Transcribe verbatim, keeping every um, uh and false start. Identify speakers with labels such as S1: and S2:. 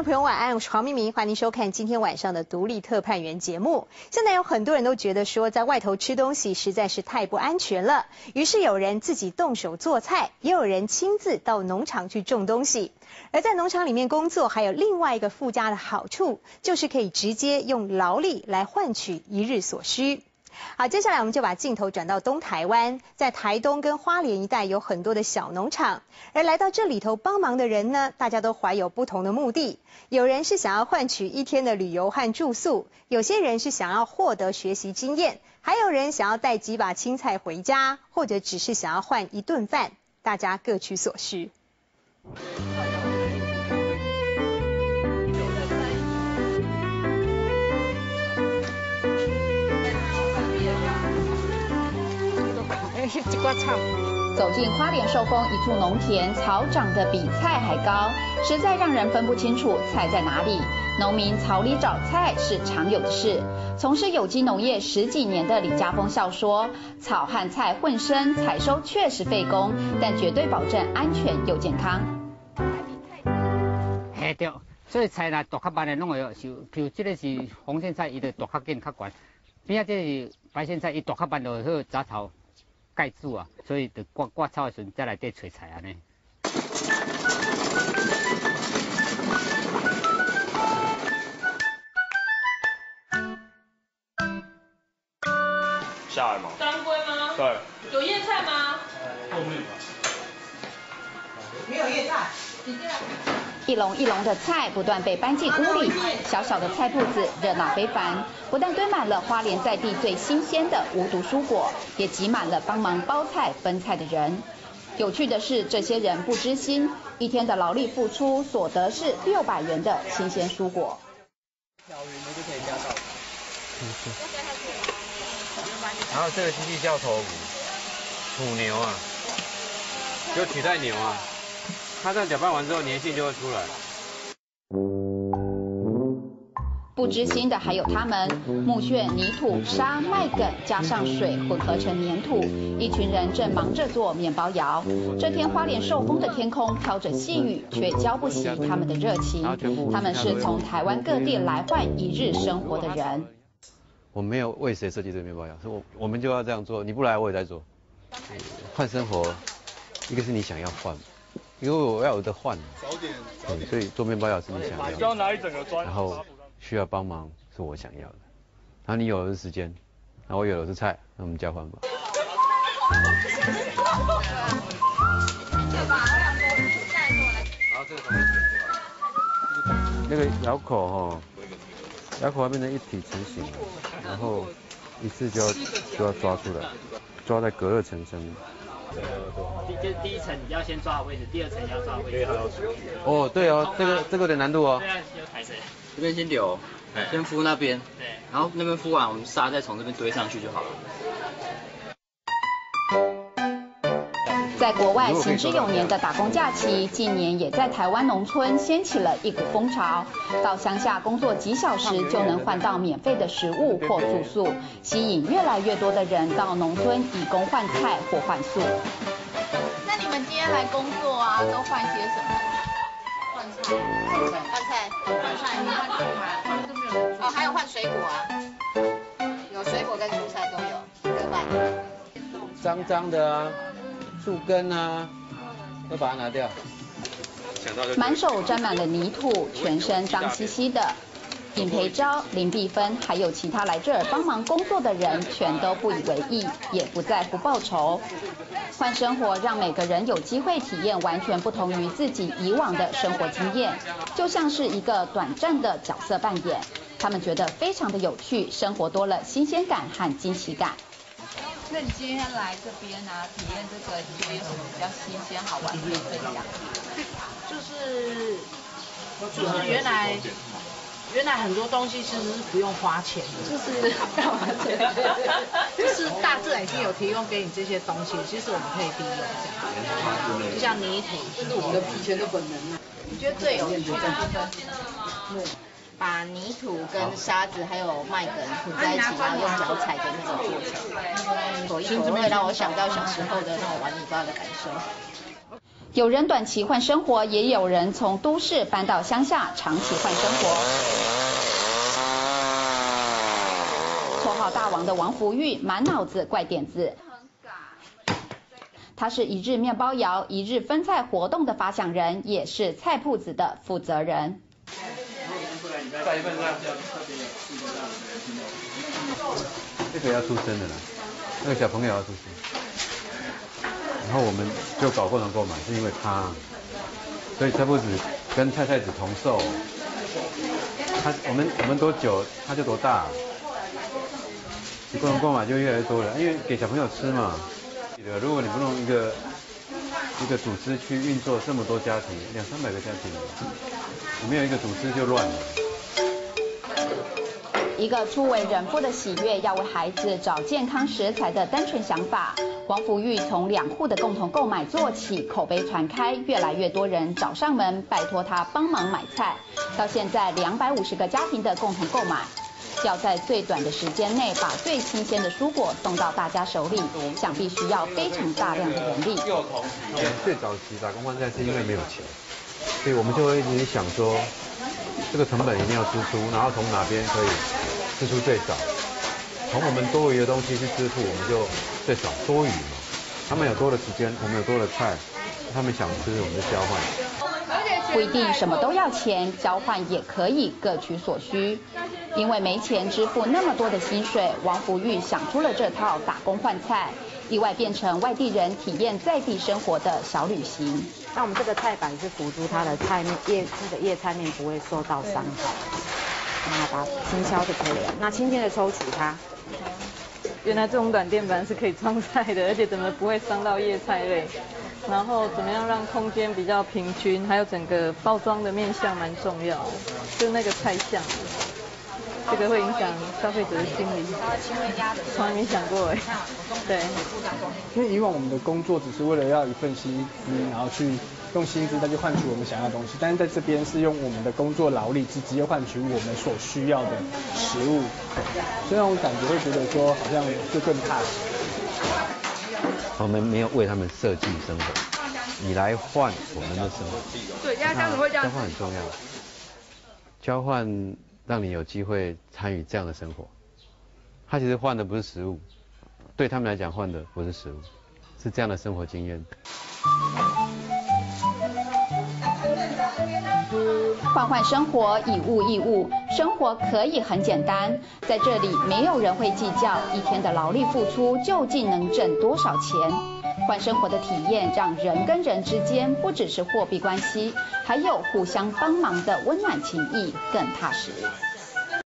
S1: 众朋友晚安，我是黄明明，欢迎收看今天晚上的独立特派员节目。现在有很多人都觉得说，在外头吃东西实在是太不安全了，于是有人自己动手做菜，也有人亲自到农场去种东西。而在农场里面工作，还有另外一个附加的好处，就是可以直接用劳力来换取一日所需。好，接下来我们就把镜头转到东台湾，在台东跟花莲一带有很多的小农场，而来到这里头帮忙的人呢，大家都怀有不同的目的。有人是想要换取一天的旅游和住宿，有些人是想要获得学习经验，还有人想要带几把青菜回家，或者只是想要换一顿饭，大家各取所需。
S2: 走进花莲寿丰一处农田，草长得比菜还高，实在让人分不清楚菜在哪里。农民草里找菜是常有的事。从事有机农业十几年的李家峰笑说，草和菜混生，采收确实费工，但绝对保证安全又健康。
S3: 嘿对，所以菜若大较慢的，拢会是，譬如这个是红苋菜，伊就大较紧较悬；边啊这是白苋菜，伊大较慢就好杂草盖住啊，所以就刮刮草的时阵再来底找菜安尼。
S4: 下来吗？
S5: 当归吗？
S4: 对。
S5: 有叶菜吗？
S4: 后面吧。
S5: 没有叶菜。
S2: 一笼一笼的菜不断被搬进屋里，小小的菜铺子热闹非凡，不但堆满了花莲在地最新鲜的无毒蔬果，也挤满了帮忙包菜分菜的人。有趣的是，这些人不知心，一天的劳力付出所得是六百元的新鲜蔬果。
S6: 调匀的就可以加到。
S7: 然后这个机器叫头骨，土牛啊，就取代牛啊。它这样搅拌完之后，粘性就会出来。
S2: 不知心的还有他们，木屑、泥土、沙、麦秆加上水混合成粘土，一群人正忙着做面包窑。这天花莲寿丰的天空飘着细雨，却浇不熄他们的热情。他们是从台湾各地来换一日生活的人。
S7: 我没有为谁设计这个面包窑，是我我们就要这样做，你不来我也在做。换生活，一个是你想要换。因为我要有的换，对，所以做面包窑是你想要的，然后需要帮忙是我想要的，然后你有的是时间，然后我有的是菜，那我们交换吧。然后这个东西那个窑口哈，窑口要变成一体成型，然后一次就要就要抓出来，抓在隔热层上面。
S6: 第就第一层你要先抓好位置，第二层你要抓好位置。
S7: 哦，对哦，这个这个有点难度哦。
S6: 对啊，有抬谁？
S8: 这边先留，先敷那边，对，然后那边敷完，我们沙再从这边堆上去就好了。
S2: 在国外行之有年的打工假期，近年也在台湾农村掀起了一股风潮。到乡下工作几小时就能换到免费的食物或住宿，吸引越来越多的人到农村以工换菜或换宿。
S9: 那你们今天来工作啊，都换些什么？换菜，换菜，换菜，换菜，你换菜吗？都没有人。哦，还有换水果啊，有水果跟蔬菜都有，各换。
S7: 脏脏的啊。树根啊，要把它拿掉。
S2: 满手沾满了泥土，全身脏兮兮的。尹培昭、林碧芬还有其他来这儿帮忙工作的人，全都不以为意，也不在乎报酬。换生活让每个人有机会体验完全不同于自己以往的生活经验，就像是一个短暂的角色扮演。他们觉得非常的有趣，生活多了新鲜感和惊喜感。
S9: 那你今天来这边啊，体验这个，你觉得有什么比较新鲜好玩可以分享？
S10: 就是就是原来原来很多东西其实是不用花钱的，就是干嘛钱？就是大自然已经有提供给你这些东西，其实我们可以利用这样。就像泥土，这是我们的以前的本能啊。
S9: 你觉得最有趣的部分是什么？把泥土跟沙子还有麦秆混在一起，然后用脚踩的那种过程，口一口会让我想到小时候的那种玩泥巴的感受。
S2: 有人短期换生活，也有人从都市搬到乡下长期换生活。绰号大王的王福玉，满脑子怪点子。他是一日面包窑、一日分菜活动的发想人，也是菜铺子的负责人。
S7: 这个要出生的啦，那个小朋友要出生。然后我们就搞共同购买，是因为他，所以菜铺子跟菜菜子同寿。他我们我们多久他就多大，共同购买就越来越多了，因为给小朋友吃嘛。如果你不用一个一个组织去运作这么多家庭，两三百个家庭，你没有一个组织就乱了。
S2: 一个初为人父的喜悦，要为孩子找健康食材的单纯想法。王福玉从两户的共同购买做起，口碑传开，越来越多人找上门，拜托他帮忙买菜。到现在两百五十个家庭的共同购买，要在最短的时间内把最新鲜的蔬果送到大家手里，想必需要非常大量的人力。
S7: 最早期打工换菜是因为没有钱，所以我们就会一直想说，这个成本一定要支出，然后从哪边可以支出最少，从我们多余的东西去支付，我们就最少多余嘛。他们有多的时间，我们有多的菜，他们想吃我们就交换。
S2: 不一定什么都要钱，交换也可以各取所需。因为没钱支付那么多的薪水，王福玉想出了这套打工换菜，意外变成外地人体验在地生活的小旅行。
S4: 那我们这个菜板是辅助它的菜面叶那个叶菜面不会受到伤害，那把轻敲就可以了。那轻轻的抽取它。
S11: 原来这种软垫板是可以装菜的，而且怎么不会伤到叶菜类。然后怎么样让空间比较平均，还有整个包装的面向蛮重要的，就是那个菜相，这个会影响消费者的心理。从来没想过哎，对。
S12: 因为以往我们的工作只是为了要一份薪资，然后去用薪资再去换取我们想要的东西，但是在这边是用我们的工作劳力直接换取我们所需要的食物，所以让我感觉会觉得说好像就更踏实。
S7: 我们没有为他们设计生活，你来换我们的生活。
S11: 对，这样子会这样。
S7: 交换很重要，交换让你有机会参与这样的生活。他其实换的不是食物，对他们来讲换的不是食物，是这样的生活经验。
S2: 换换生活，以物易物，生活可以很简单。在这里，没有人会计较一天的劳力付出究竟能挣多少钱。换生活的体验，让人跟人之间不只是货币关系，还有互相帮忙的温暖情谊，更踏实。